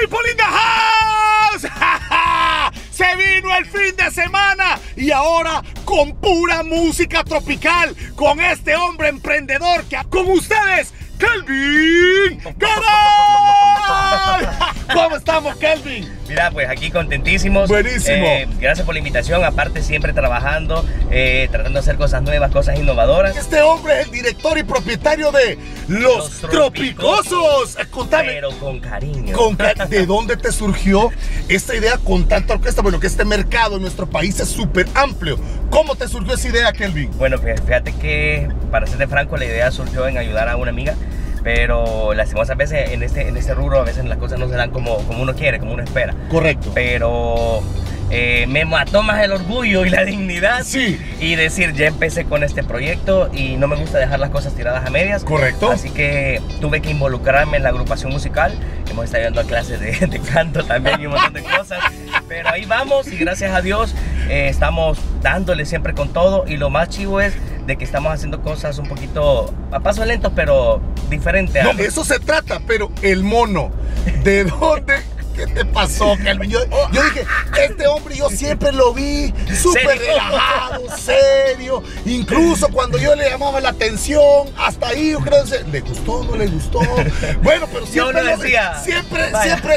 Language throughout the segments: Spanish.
People in the house. Se vino el fin de semana y ahora con pura música tropical, con este hombre emprendedor que con ustedes, Kelvin Garay. ¿Cómo estamos, Kelvin? Mira, pues aquí contentísimos. Buenísimo. Gracias por la invitación. Aparte, siempre trabajando, tratando de hacer cosas nuevas, cosas innovadoras. Este hombre es el director y propietario de Los Tropicosos. Contame. Pero con cariño. ¿De dónde te surgió esta idea con tanta orquesta? Bueno, que este mercado en nuestro país es súper amplio. ¿Cómo te surgió esa idea, Kelvin? Bueno, fíjate que, para serte franco, la idea surgió en ayudar a una amiga. Pero lastimosas veces en este rubro a veces las cosas no se dan como uno quiere, como uno espera. Correcto. Pero me mató más el orgullo y la dignidad. Sí. Y decir, ya empecé con este proyecto y no me gusta dejar las cosas tiradas a medias. Correcto. Así que tuve que involucrarme en la agrupación musical. Hemos estado yendo a clases de canto también y un montón de cosas. Pero ahí vamos y gracias a Dios estamos dándole siempre con todo. Y lo más chivo es de que estamos haciendo cosas un poquito a pasos lentos, pero diferentes. No, eso se trata, pero el mono, ¿de dónde? ¿Qué te pasó, Kelvin? Yo dije, este hombre yo siempre lo vi súper relajado, serio. Incluso cuando yo le llamaba la atención, hasta ahí yo creo que ¿le gustó o no le gustó? Bueno, pero siempre, siempre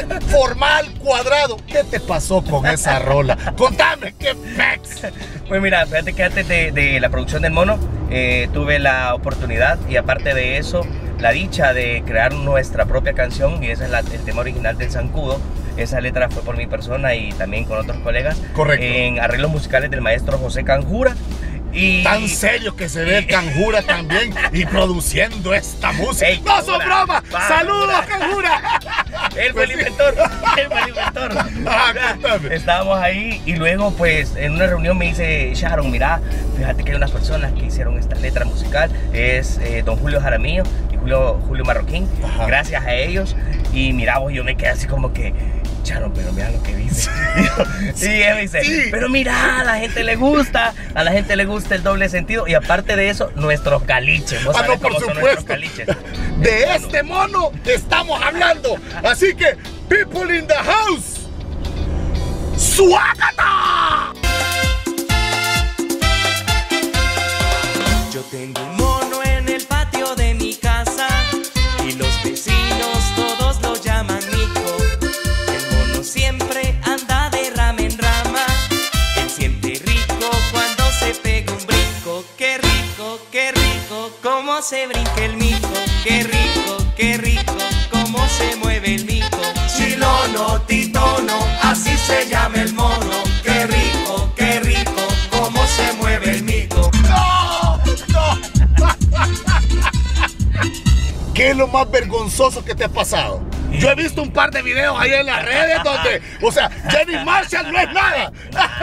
formal, cuadrado. ¿Qué te pasó con esa rola? Contame, ¿qué pex? Pues mira, fíjate que antes de la producción del mono tuve la oportunidad y aparte de eso la dicha de crear nuestra propia canción, y ese es el tema original del Zancudo. Esa letra fue por mi persona y también con otros colegas. Correcto. En arreglos musicales del maestro José Canjura. Y tan serio que se ve el Canjura también y produciendo esta música. Ey, ¡no son bromas! ¡Saludos, Canjura! Él fue el inventor. Él fue el inventor. Estábamos ahí y luego pues en una reunión me dice Sharon, mira, fíjate que hay unas personas que hicieron esta letra musical. Es don Julio Jaramillo y Julio Marroquín. Ajá. Gracias a ellos. Y mira vos, yo me quedé así como que Sharon, pero mira lo que dice. Y él me dice, sí, pero mira, a la gente le gusta el doble sentido. Y aparte de eso, nuestros caliches. ¿Vos sabés cómo son nuestros caliches? De este mono estamos hablando. Así que, people in the house, ¡suácata! Yo tengo un mono en el patio de mi casa y los vecinos todos lo llaman Nico. El mono siempre anda de rama en rama. Él siente rico cuando se pega un brinco. Qué rico, cómo se brinca el mico. Qué rico, cómo se mueve el mico. Chilono, titono, así se llama el mono. Qué rico, cómo se mueve el mico. ¿Qué es lo más vergonzoso que te ha pasado? Yo he visto un par de videos ahí en las redes donde, o sea, Jenny Marshall no es nada.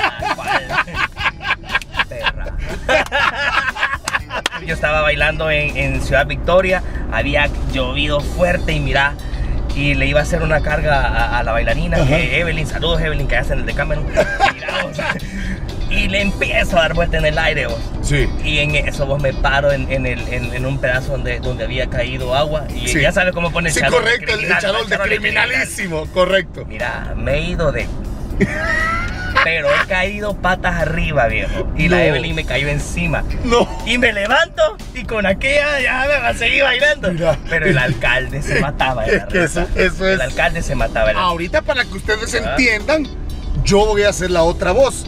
Yo estaba bailando en Ciudad Victoria, había llovido fuerte y mira, y le iba a hacer una carga a la bailarina, Evelyn, saludos Evelyn, que hace en el Decameron. Y le empiezo a dar vuelta en el aire, vos. Sí. Y en eso vos me paro en un pedazo donde había caído agua. Y sí, ya sabes cómo pone el charol. Sí, correcto, el charol de criminalísimo, correcto. Mira, me he ido de... Pero he caído patas arriba, viejo. Y la Evelyn me cayó encima. No. Y me levanto y con aquella ya me va a seguir bailando. Mira, pero el alcalde se mataba de la risa. El alcalde se mataba de la risa. Ahorita, para que ustedes entiendan, yo voy a hacer la otra voz.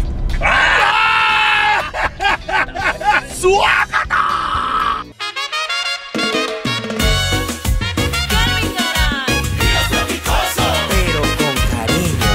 ¡Suácata! Pero con cariño.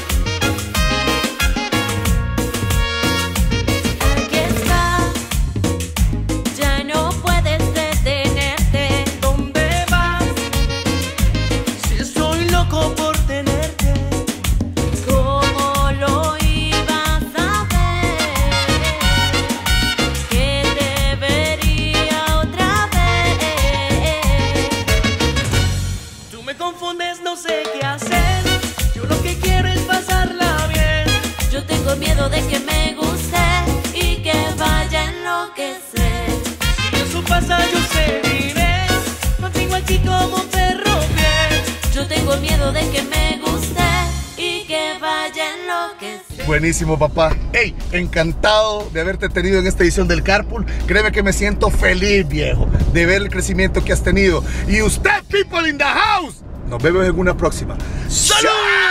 Aquí está, ya no puedes detenerte. ¿Dónde vas? Si estoy loco por tenerte. ¿Cómo lo ibas a ver? Que te vería otra vez. Tú me confundes, no sé qué hacer. Yo lo que quiero es pasarla bien. Yo tengo miedo de que me guste y que vaya a enloquecer. Si eso pasa, yo seguiré. No tengo aquí como perro bien. Yo tengo tengo miedo de que me guste y que vaya a enloquecer. Buenísimo, papá. Hey, encantado de haberte tenido en esta edición del Carpool. Créeme que me siento feliz, viejo, de ver el crecimiento que has tenido. Y usted, people in the house, nos vemos en una próxima. ¡Salud!